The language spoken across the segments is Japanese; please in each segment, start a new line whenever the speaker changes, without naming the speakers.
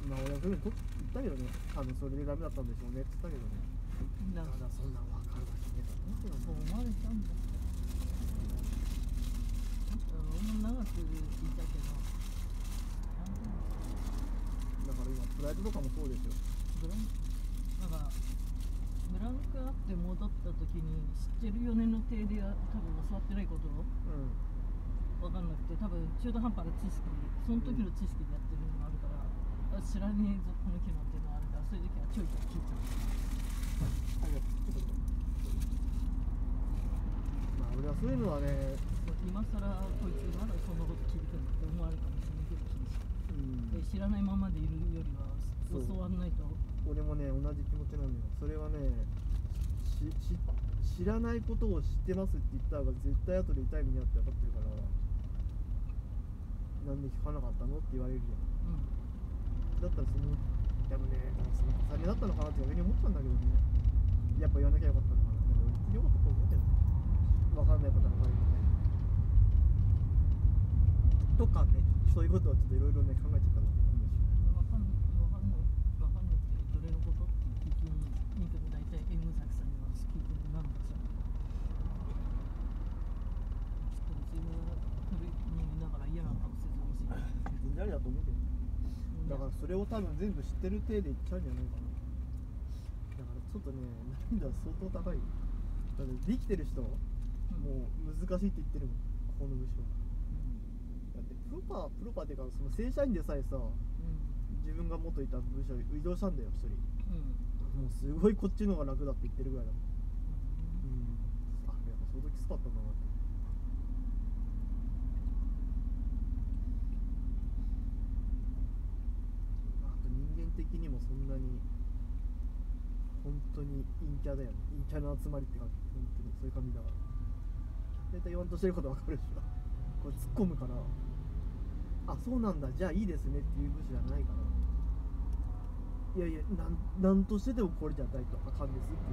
まあ俺はそういうふうに言ったけどね、多分それでダメだったんでしょうねって言ったけどね。だからそんなん分かるわけねえだろうけどね。
そう思われちゃうんだって。俺も長くいたけど、
だから今プライドとかもそうですよ。
だからブランクあって戻った時に知ってる4年の体で多分教わってないこと分かんなくて、多分中途半端な知識、その時の知識でやってるのがあるから、知らねえぞこの機能っていうのがあるから、そういう時はちょいちょい聞いちゃう。
ありがとう。まあ俺はそういうのはね、
今更こいつまだそんなこと聞いてるって思われるかもしれないけど気にして、知らないままでいるよりは教わんないと。
俺もね同じ気持ちなのよ。それはね、知らないことを知ってますって言った方が絶対後で痛い目にあって分かってるから、なんで聞かなかったのって言われるじゃん。だったらでもね、その重ねだったのかなって逆に思ったんだけどね、やっぱ言わなきゃよかったのかなって言ってよかったと思うけどね、分かんないことは分かるよねとかね、そういうことをちょっといろいろね考えちゃったわけなんですよ。
分かんなくてどれのことって聞きに行くと大体縁崎さんには聞いてるなんださ。ちょっとうちが古い人間だから嫌な顔せずほしい。
全然ありだと思うけど、だからそれを多分全部知ってる体で言っちゃうんじゃないかな。だからちょっとね、難易度は相当高い。だってできてる人、もう難しいって言ってるもん、この部署。だってプロパーっていうか、その正社員でさえさ、自分が元いた部署移動したんだよ一人。もうすごいこっちの方が楽だって言ってるぐらいだもん。あ、やっぱ相当きつかったんだなって。あと人間的にもそんなに本当に陰キャだよね。陰キャの集まりって感じ、本当にそういう感じだから。大体言わんとしてること分かるでしょ。これ突っ込むから、あ、そうなんだ、じゃあいいですねっていう部署じゃないから、いやいや、なんとしてでもこれじゃないとあかんですって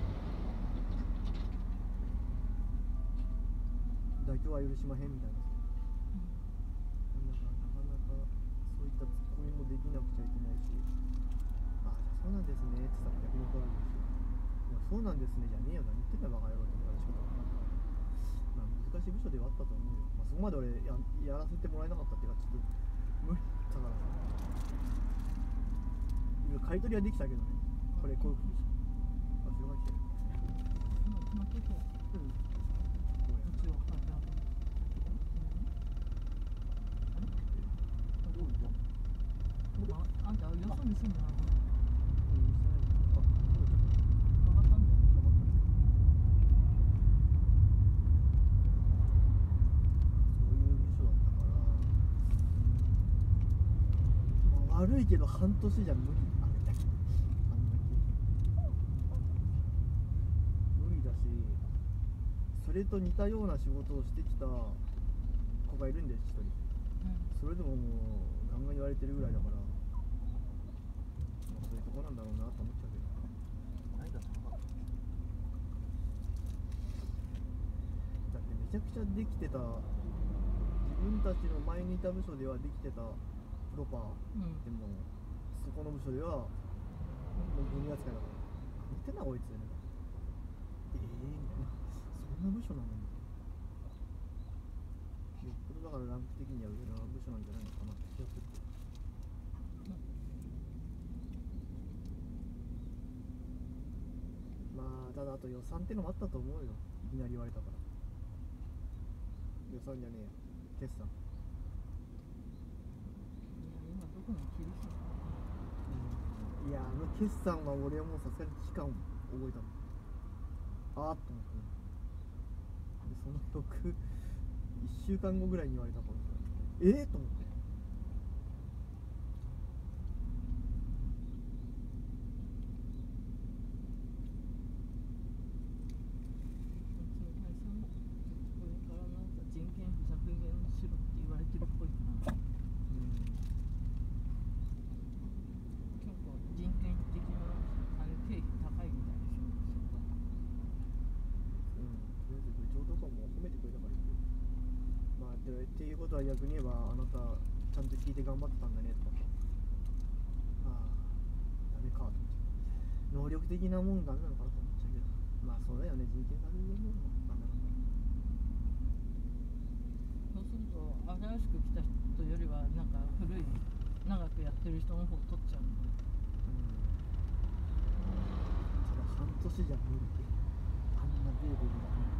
言って、妥協は許しまへんみたいな。なかなかそういったツッコミもできなくちゃいけないし、あ、じゃあそうなんですねって言ったら逆に怒られるし、いやそうなんですねじゃねえよ、何言ってんだバカ野郎って思われるしかない。まあ難しい部署ではあったと思うよ。まあそこまで俺やらせてもらえなかったっていうか、ちょっと無理だからさ。買い取りはできたけどね、これこういうふうにあ、それが来てる。
決まってて、一応あんたよそに住んでないの？曲がったんだよ。
そういう部署だったから、まあ、悪いけど半年じゃ無理。あれだけあんだけ無理だし、それと似たような仕事をしてきた子がいるんです一人。それでももうガンガン言われてるぐらいだから、そういうとこなんだろうなと思っちゃうけど、何だったのか。だってめちゃくちゃできてた、自分たちの前にいた部署ではできてたプロパー、でもそこの部署ではもうゴミ扱いだから、何言ってんだこいつみたいな。みたいな、そんな部署なのに。よっぽどだからランク的には上の部署なんじゃないのかなって気がするけど。まあただあと予算ってのもあったと思うよ。いきなり言われたから。予算じゃねえや、決算。
今どこに厳しい。
いや、あの決算は俺はもうさすがに期間を覚えたの。あーっと思って、でその翌1週間後ぐらいに言われたからさ、と思って。
人件費削減しろって言われてるっぽいから、結構人件費的な経費高いみたいでしょ、そこは。
とりあえず部長とかも褒めてくれたからいいけど、まあっていうことは逆に言えば、あなたちゃんと聞いて頑張ってたんだねとかさ、 力的なもんダメなのかなと思っちゃうけど、まあそうだよね、人権されるもんなんだろうな。
そうすると新しく来た人よりはなんか古い長くやってる人の方取っちゃうんで、
ただ半年じゃ無理で、あんなベーブルだね。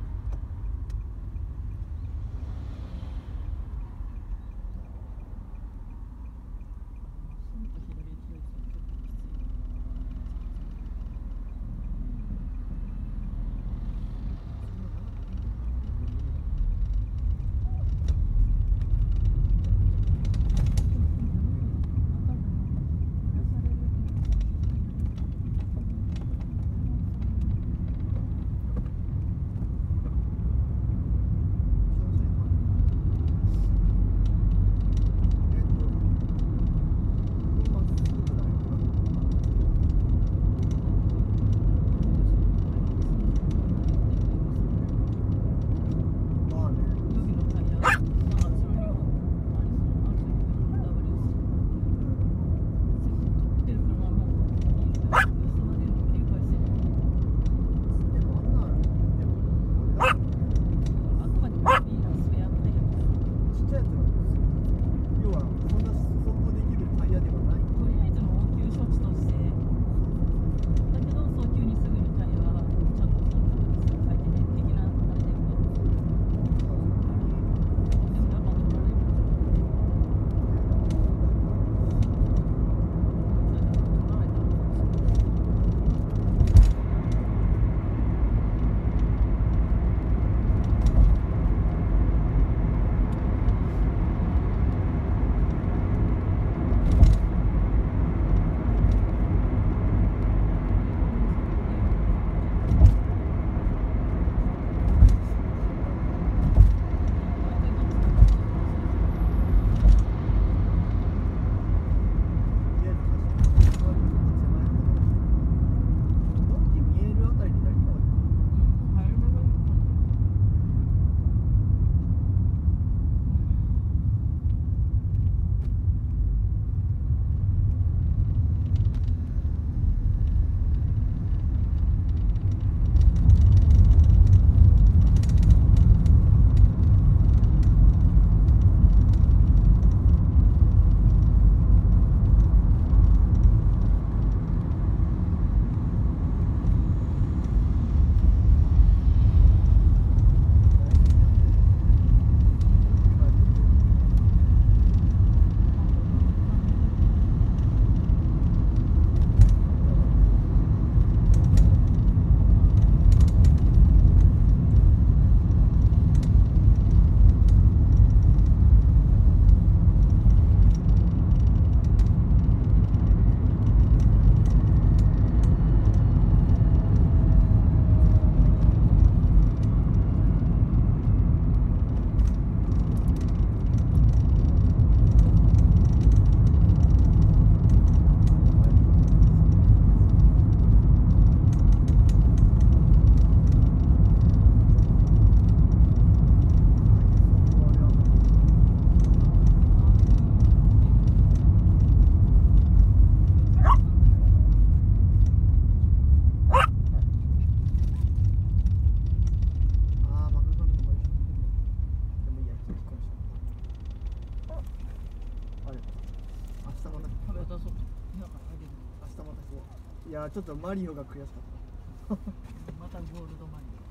いやちょっとマリオが悔しかった
またゴールドマリオ。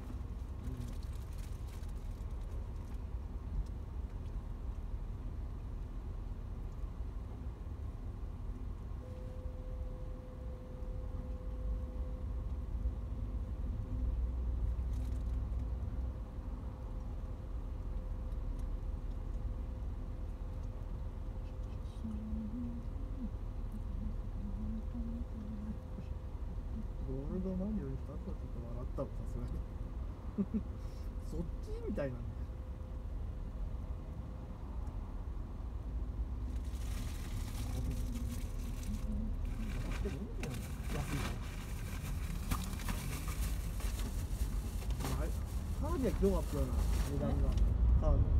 ゴールドマリオに2つはちょっと笑ったわ、さすがにそっちみたいなんだよ。でもいいんだよ、安いから。あれカービィはひどかったような値段がカード